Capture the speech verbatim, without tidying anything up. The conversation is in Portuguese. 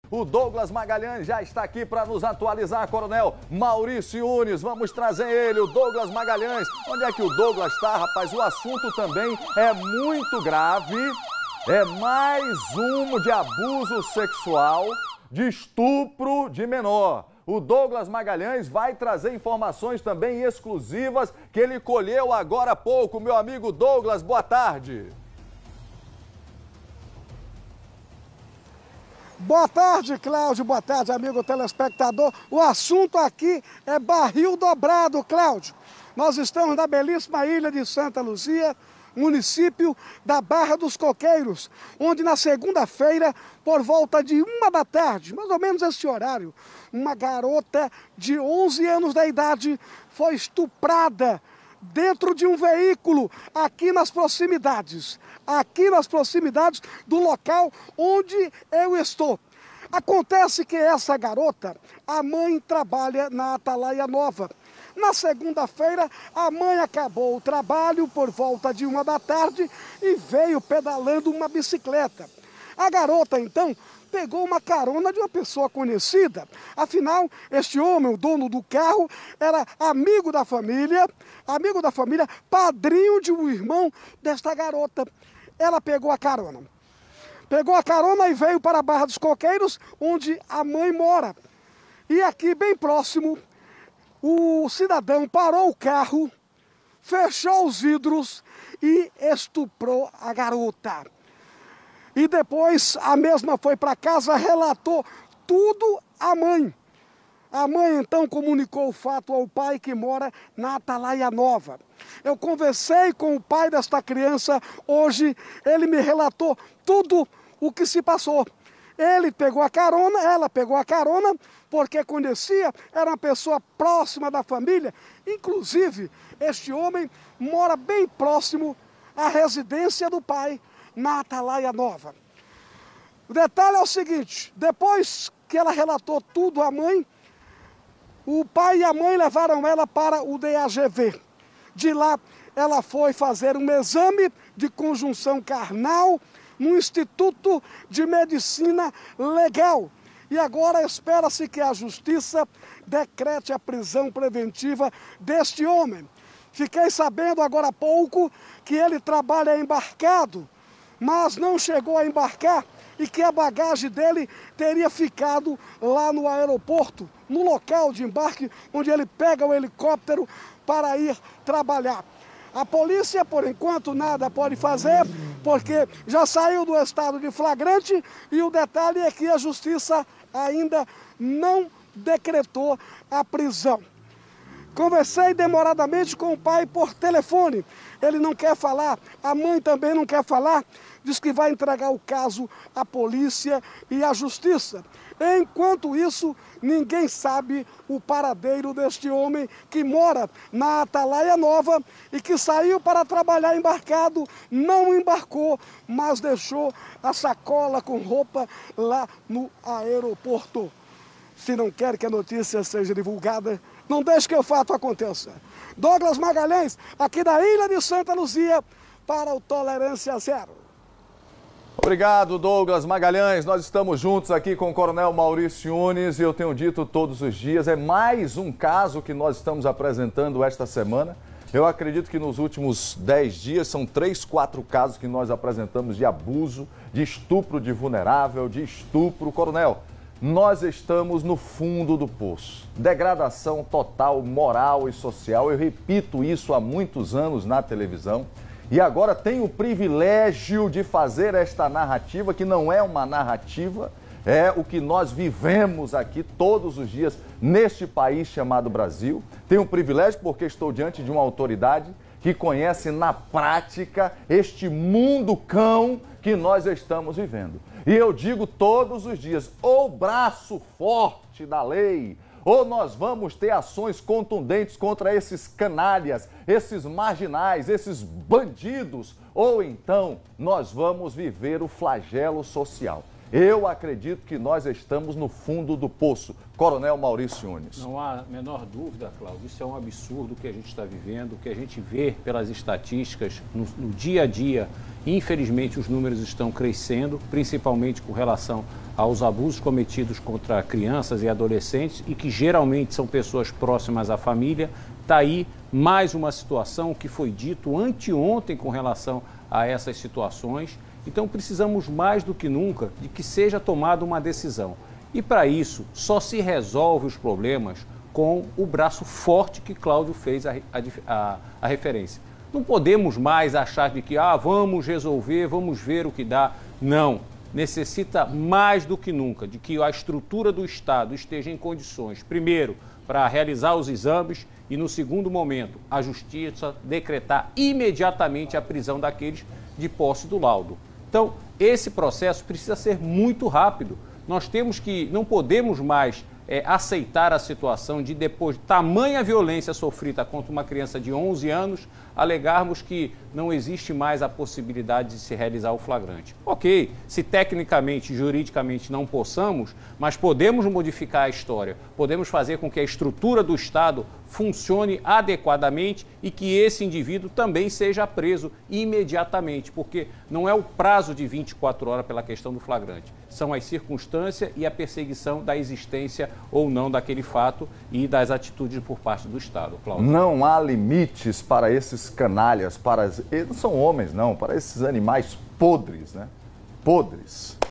O Douglas Magalhães já está aqui para nos atualizar, Coronel Maurício Yunes. Vamos trazer ele, o Douglas Magalhães. Onde é que o Douglas está, rapaz? O assunto também é muito grave. É mais um de abuso sexual, de estupro de menor. O Douglas Magalhães vai trazer informações também exclusivas que ele colheu agora há pouco. Meu amigo Douglas, boa tarde. Boa tarde, Cláudio. Boa tarde, amigo telespectador. O assunto aqui é barril dobrado, Cláudio. Nós estamos na belíssima ilha de Santa Luzia, município da Barra dos Coqueiros, onde na segunda-feira, por volta de uma da tarde, mais ou menos esse horário, uma garota de onze anos de idade foi estuprada dentro de um veículo aqui nas proximidades, aqui nas proximidades do local onde eu estou. Acontece que essa garota, a mãe trabalha na Atalaia Nova. Na segunda-feira, a mãe acabou o trabalho por volta de uma da tarde e veio pedalando uma bicicleta. A garota, então, pegou uma carona de uma pessoa conhecida. Afinal, este homem, o dono do carro, era amigo da família, amigo da família, padrinho de um irmão desta garota. Ela pegou a carona. Pegou a carona e veio para a Barra dos Coqueiros, onde a mãe mora. E aqui, bem próximo, o cidadão parou o carro, fechou os vidros e estuprou a garota. E depois a mesma foi para casa, relatou tudo à mãe. A mãe então comunicou o fato ao pai que mora na Atalaia Nova. Eu conversei com o pai desta criança hoje, ele me relatou tudo o que se passou. Ele pegou a carona, ela pegou a carona, porque conhecia, era uma pessoa próxima da família. Inclusive, este homem mora bem próximo à residência do pai, na Atalaia Nova. O detalhe é o seguinte, depois que ela relatou tudo à mãe, o pai e a mãe levaram ela para o D A G V. De lá, ela foi fazer um exame de conjunção carnal no Instituto de Medicina Legal. E agora espera-se que a Justiça decrete a prisão preventiva deste homem. Fiquei sabendo agora há pouco que ele trabalha embarcado, mas não chegou a embarcar e que a bagagem dele teria ficado lá no aeroporto, no local de embarque, onde ele pega o helicóptero para ir trabalhar. A polícia, por enquanto, nada pode fazer, porque já saiu do estado de flagrante e o detalhe é que a Justiça ainda não decretou a prisão. Conversei demoradamente com o pai por telefone, ele não quer falar, a mãe também não quer falar, diz que vai entregar o caso à polícia e à justiça. Enquanto isso, ninguém sabe o paradeiro deste homem que mora na Atalaia Nova e que saiu para trabalhar embarcado, não embarcou, mas deixou a sacola com roupa lá no aeroporto. Se não quer que a notícia seja divulgada, não deixe que o fato aconteça. Douglas Magalhães, aqui da Ilha de Santa Luzia, para o Tolerância Zero. Obrigado, Douglas Magalhães. Nós estamos juntos aqui com o Coronel Maurício Yunes e eu tenho dito todos os dias, é mais um caso que nós estamos apresentando esta semana. Eu acredito que nos últimos dez dias são três, quatro casos que nós apresentamos de abuso, de estupro de vulnerável, de estupro. Coronel, nós estamos no fundo do poço. Degradação total, moral e social. Eu repito isso há muitos anos na televisão. E agora tenho o privilégio de fazer esta narrativa, que não é uma narrativa, é o que nós vivemos aqui todos os dias neste país chamado Brasil. Tenho o privilégio porque estou diante de uma autoridade que conhece na prática este mundo cão que nós estamos vivendo. E eu digo todos os dias, ou braço forte da lei, ou nós vamos ter ações contundentes contra esses canalhas, esses marginais, esses bandidos, ou então nós vamos viver o flagelo social. Eu acredito que nós estamos no fundo do poço. Coronel Maurício Yunes. Não há a menor dúvida, Cláudio, isso é um absurdo que a gente está vivendo, que a gente vê pelas estatísticas no, no dia a dia. Infelizmente, os números estão crescendo, principalmente com relação aos abusos cometidos contra crianças e adolescentes e que geralmente são pessoas próximas à família. Está aí mais uma situação que foi dito anteontem com relação a essas situações. Então precisamos mais do que nunca de que seja tomada uma decisão. E para isso só se resolve os problemas com o braço forte que Cláudio fez a, a, a referência. Não podemos mais achar de que ah, vamos resolver, vamos ver o que dá. Não. Necessita mais do que nunca de que a estrutura do Estado esteja em condições, primeiro, para realizar os exames e, no segundo momento, a Justiça decretar imediatamente a prisão daqueles de posse do laudo. Então, esse processo precisa ser muito rápido. Nós temos que, não podemos mais é, aceitar a situação de, depois de tamanha violência sofrida contra uma criança de onze anos, alegarmos que não existe mais a possibilidade de se realizar o flagrante. Ok, se tecnicamente, juridicamente não possamos, mas podemos modificar a história, podemos fazer com que a estrutura do Estado funcione adequadamente e que esse indivíduo também seja preso imediatamente, porque não é o prazo de vinte e quatro horas pela questão do flagrante, são as circunstâncias e a perseguição da existência ou não daquele fato e das atitudes por parte do Estado. Cláudio. Não há limites para esses canalhas, para eles não são homens não, para esses animais podres, né? Podres.